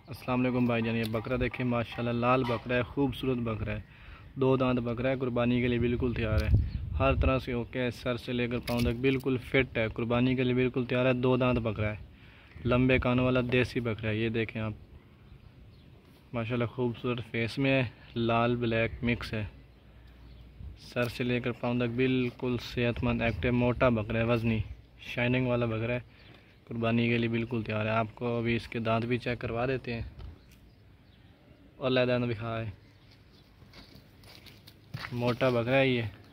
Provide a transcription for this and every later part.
अस्सलाम वालेकुम भाईजान। ये बकरा देखें माशाल्लाह, लाल बकरा है, खूबसूरत बकरा है, 2 दांत बकरा है, कुर्बानी के लिए बिल्कुल तैयार है। हर तरह से ओके है, सर से लेकर पाँव तक बिल्कुल फिट है, कुर्बानी के लिए बिल्कुल तैयार है। 2 दांत बकरा है, लंबे कानों वाला देसी बकरा है। ये देखें आप माशाल्लाह, खूबसूरत फेस में है, लाल ब्लैक मिक्स है, सर से लेकर पाँव तक बिल्कुल सेहतमंद एक्टिव मोटा बकरा है, वजनी शाइनिंग वाला बकरा है, कुर्बानी के लिए बिल्कुल तैयार है। आपको अभी इसके दांत भी चेक करवा देते हैं और लैदान भी खाए। मोटा बकरा है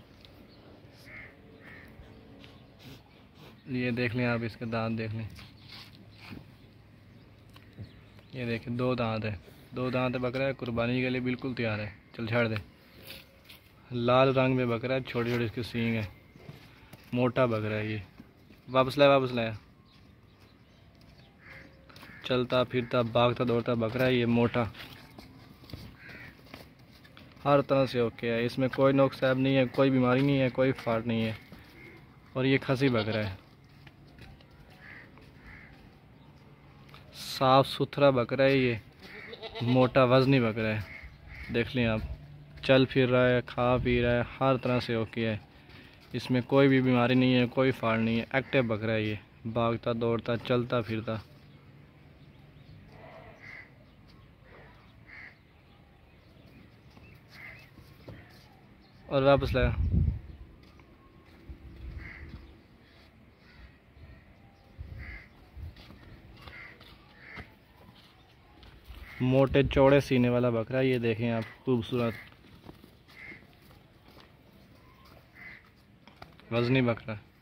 ये देख लें आप, इसके दांत देख लें। ये देखें 2 दांत है, 2 दांत बकरा है, कुर्बानी के लिए बिल्कुल तैयार है। चल छाड़ दे। लाल रंग में बकरा है, छोटे छोटे इसके सींग है, मोटा बकरा है ये। वापस लाया। चलता फिरता भागता दौड़ता बकरा है ये, मोटा हर तरह से ओके है। इसमें कोई नुकसान नहीं है, कोई बीमारी नहीं है, कोई फॉल्ट नहीं है। और ये खसी बकरा है, साफ़ सुथरा बकरा है ये, मोटा वजनी बकरा है। देख लें आप, चल फिर रहा है, खा पी रहा है, हर तरह से ओके है। इसमें कोई भी बीमारी नहीं है, कोई फॉल्ट नहीं है, एक्टिव बकरा है ये, भागता दौड़ता चलता फिरता। और वापस लाया। मोटे चौड़े सीने वाला बकरा, ये देखें आप, खूबसूरत वजनी बकरा।